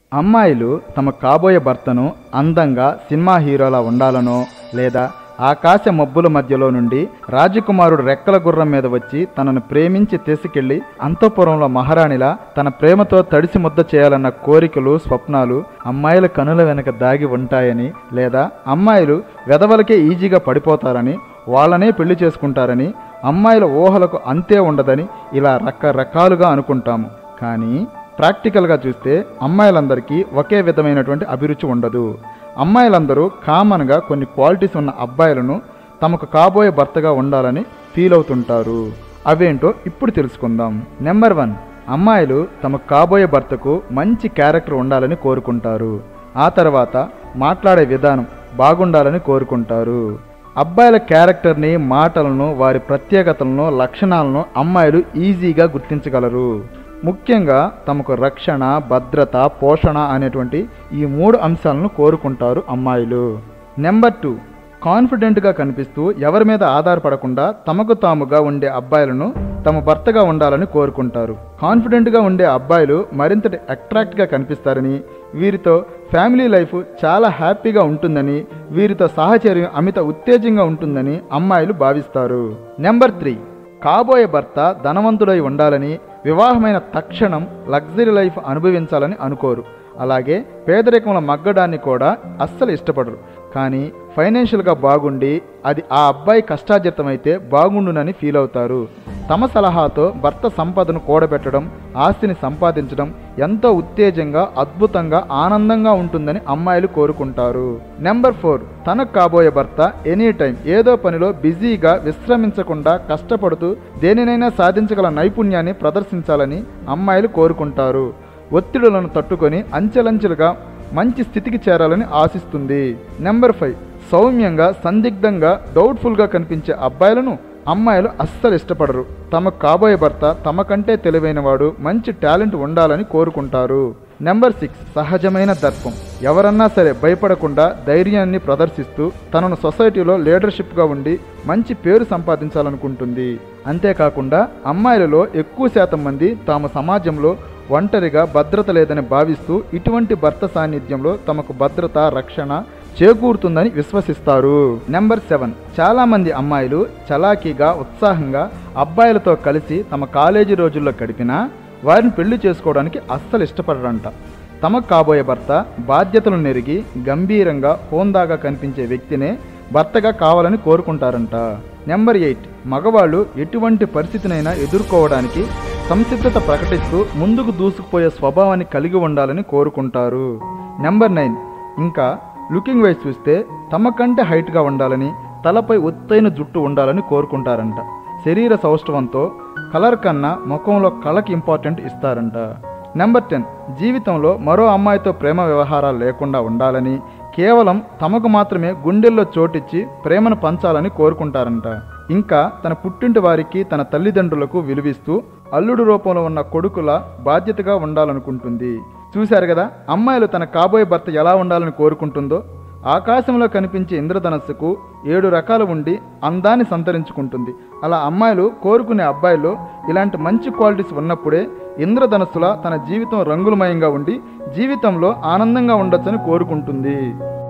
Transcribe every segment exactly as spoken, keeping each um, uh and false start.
అమ్మాయిలు తమ కాబోయే భర్తను అందంగా సినిమా హీరోలా ఉండాలనో లేదా ఆకాశ మబ్బుల మధ్యలో నుండి రాజకుమారుడు రెక్కల గుర్రం మీద వచ్చి తనను ప్రేమించి తీసుకెళ్లి అంతఃపురంలో మహారాణిలా తన ప్రేమతో తడిసి ముద్ద చేయాలన్న కోరికలు స్వప్నాలు అమ్మాయిల కనుల వెనక దాగి ఉంటాయని, లేదా అమ్మాయిలు వెధవలకే ఈజీగా పడిపోతారని, వాళ్ళనే పెళ్లి చేసుకుంటారని, అమ్మాయిల ఊహలకు అంతే ఉండదని ఇలా రకరకాలుగా అనుకుంటాము. కానీ ప్రాక్టికల్గా చూస్తే అమ్మాయిలందరికీ ఒకే విధమైనటువంటి అభిరుచి ఉండదు. అమ్మాయిలందరూ కామన్గా కొన్ని క్వాలిటీస్ ఉన్న అబ్బాయిలను తమకు కాబోయే భర్తగా ఉండాలని ఫీల్ అవుతుంటారు. అవేంటో ఇప్పుడు తెలుసుకుందాం. నెంబర్ వన్, అమ్మాయిలు తమకు కాబోయే భర్తకు మంచి క్యారెక్టర్ ఉండాలని కోరుకుంటారు. ఆ తర్వాత మాట్లాడే విధానం బాగుండాలని కోరుకుంటారు. అబ్బాయిల క్యారెక్టర్ని, మాటలను, వారి ప్రత్యేకతలను, లక్షణాలను అమ్మాయిలు ఈజీగా గుర్తించగలరు. ముఖ్యంగా తమకు రక్షణ, భద్రత, పోషణ అనేటువంటి ఈ మూడు అంశాలను కోరుకుంటారు అమ్మాయిలు. నెంబర్ టూ, కాన్ఫిడెంట్గా కనిపిస్తూ ఎవరి మీద ఆధారపడకుండా తమకు తాముగా ఉండే అబ్బాయిలను తమ భర్తగా ఉండాలని కోరుకుంటారు. కాన్ఫిడెంట్గా ఉండే అబ్బాయిలు మరింతటి అట్రాక్ట్గా కనిపిస్తారని, వీరితో ఫ్యామిలీ లైఫ్ చాలా హ్యాపీగా ఉంటుందని, వీరితో సహచర్యం అమిత ఉత్తేజంగా ఉంటుందని అమ్మాయిలు భావిస్తారు. నెంబర్ త్రీ, కాబోయే భర్త ధనవంతుడై ఉండాలని, వివాహమైన తక్షణం లగ్జరీ లైఫ్ అనుభవించాలని అనుకోరు. అలాగే పేదరికంలో మగ్గడాన్ని కూడా అస్సలు ఇష్టపడరు. కానీ ఫైనాన్షియల్గా బాగుండి అది ఆ అబ్బాయి కష్టార్జితమైతే బాగుండునని ఫీల్ అవుతారు. తమ సలహాతో భర్త సంపదను కూడబెట్టడం, ఆస్తిని సంపాదించడం ఎంతో ఉత్తేజంగా, అద్భుతంగా, ఆనందంగా ఉంటుందని అమ్మాయిలు కోరుకుంటారు. నెంబర్ ఫోర్, తనకు కాబోయే భర్త ఎనీ టైం ఏదో పనిలో బిజీగా, విశ్రమించకుండా కష్టపడుతూ దేనినైనా సాధించగల నైపుణ్యాన్ని ప్రదర్శించాలని అమ్మాయిలు కోరుకుంటారు. ఒత్తిడులను తట్టుకొని అంచెలంచెలుగా మంచి స్థితికి చేరాలని ఆశిస్తుంది. నెంబర్ ఫైవ్, సౌమ్యంగా, సందిగ్ధంగా, డౌట్ఫుల్గా కనిపించే అబ్బాయిలను అమ్మాయిలు అస్సలు ఇష్టపడరు. తమకు కాబోయే భర్త తమకంటే తెలివైనవాడు, మంచి టాలెంట్ ఉండాలని కోరుకుంటారు. నెంబర్ సిక్స్, సహజమైన దర్పం. ఎవరన్నా సరే భయపడకుండా ధైర్యాన్ని ప్రదర్శిస్తూ తనను సొసైటీలో లీడర్షిప్గా ఉండి మంచి పేరు సంపాదించాలనుకుంటుంది. అంతేకాకుండా అమ్మాయిలలో ఎక్కువ శాతం మంది తాము సమాజంలో ఒంటరిగా భద్రత లేదని భావిస్తూ ఇటువంటి భర్త సాన్నిధ్యంలో తమకు భద్రత, రక్షణ చేకూరుతుందని విశ్వసిస్తారు. నెంబర్ సెవెన్, చాలామంది అమ్మాయిలు చలాకీగా, ఉత్సాహంగా అబ్బాయిలతో కలిసి తమ కాలేజీ రోజుల్లో గడిపినా వారిని పెళ్లి చేసుకోవడానికి అస్సలు ఇష్టపడరంట. తమకు కాబోయే భర్త బాధ్యతలు నెరిగి, గంభీరంగా, హోందాగా కనిపించే వ్యక్తినే భర్తగా కావాలని కోరుకుంటారంట. నెంబర్ ఎయిట్, మగవాళ్ళు ఎటువంటి పరిస్థితినైనా ఎదుర్కోవడానికి సంసిద్ధత ప్రకటిస్తూ ముందుకు దూసుకుపోయే స్వభావాన్ని కలిగి ఉండాలని కోరుకుంటారు. నెంబర్ నైన్, ఇంకా లుకింగ్ వైజ్ చూస్తే తమకంటే హైట్గా ఉండాలని, తలపై ఒత్తైన జుట్టు ఉండాలని కోరుకుంటారంట. శరీర సౌష్ఠవంతో కలర్ కన్నా ముఖంలో కళకి ఇంపార్టెంట్ ఇస్తారంట. నెంబర్ టెన్, జీవితంలో మరో అమ్మాయితో ప్రేమ వ్యవహారాలు లేకుండా ఉండాలని, కేవలం తమకు మాత్రమే గుండెల్లో చోటిచ్చి ప్రేమను పంచాలని కోరుకుంటారంట. ఇంకా తన పుట్టింటి వారికి, తన తల్లిదండ్రులకు విలువిస్తూ అల్లుడు రూపంలో ఉన్న కొడుకుల బాధ్యతగా ఉండాలనుకుంటుంది. చూశారు కదా అమ్మాయిలు తన కాబోయే భర్త ఎలా ఉండాలని కోరుకుంటుందో. ఆకాశంలో కనిపించే ఇంద్రధనస్సుకు ఏడు రకాలు ఉండి అందాన్ని సంతరించుకుంటుంది. అలా అమ్మాయిలు కోరుకునే అబ్బాయిలో ఇలాంటి మంచి క్వాలిటీస్ ఉన్నప్పుడే ఇంద్రధనస్సులా తన జీవితం రంగులమయంగా ఉండి జీవితంలో ఆనందంగా ఉండొచ్చని కోరుకుంటుంది.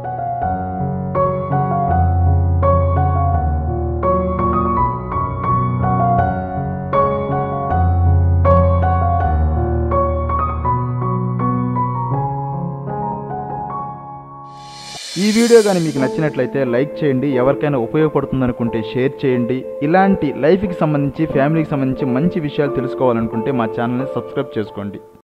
ఈ వీడియో కానీ మీకు నచ్చినట్లయితే లైక్ చేయండి. ఎవరికైనా ఉపయోగపడుతుందనుకుంటే షేర్ చేయండి. ఇలాంటి లైఫ్కి సంబంధించి, ఫ్యామిలీకి సంబంధించి మంచి విషయాలు తెలుసుకోవాలనుకుంటే మా ఛానల్ని సబ్స్క్రైబ్ చేసుకోండి.